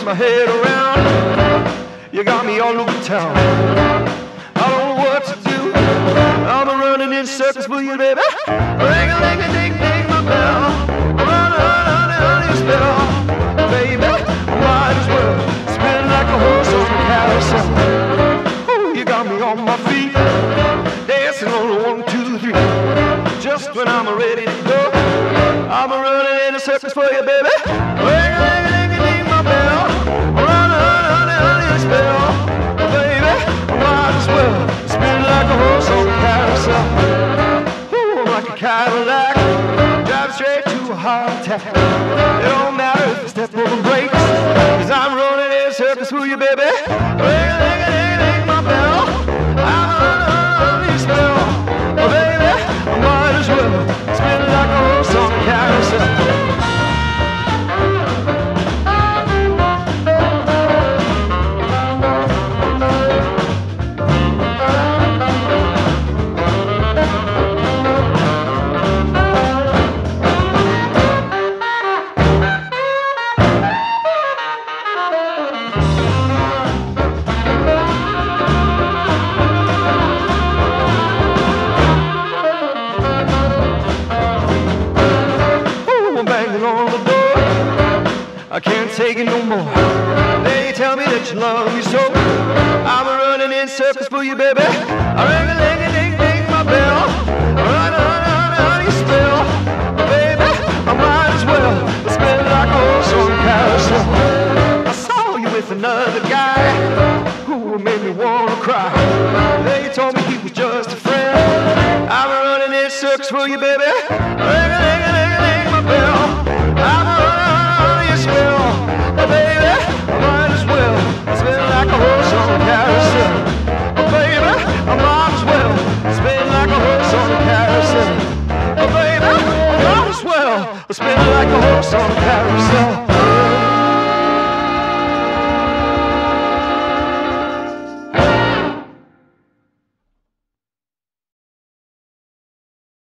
my head around. You got me all over town. I don't know what to do. I'm running in circles for you, baby. Ring-a-ling-a-ding-ding, my bell. Run your spell, baby. Might as well spin like a horse on a carousel. Oh, you got me on my feet, dancing on the 1, 2, 3. Just when I'm ready to go, I'm running in the circus for you, baby. Ring-a-ling-a-ding-ding, my bell. Run your spell, baby. Might as well spin like a horse on a carousel. Ooh, I'm like a Cadillac, drive straight to a heart attack. It don't matter if I step over brakes, 'cause I'm running in a circus for you, baby. Ring-a-ling-a-ding-ding, my bell. I'm running your spell, baby. I might as well spin like a horse on a carousel. I can't take it no more. They tell me that you love me so. I'm running in circles for you, baby. Ring-a-ling-a-ding-ding, my bell. Run your spell, baby. I might as well spin like a horse on a carousel. I saw you with another guy who made me wanna cry. They told me he was just a friend. I'm running in circles for you, baby. Ring-a-ling-a-ding-ding, my bell. I'm running your spell, baby. I might as well spin like a horse on a carousel. Baby, I might as well spin like a horse on a carousel. Baby, I might as well spin like a horse on a carousel.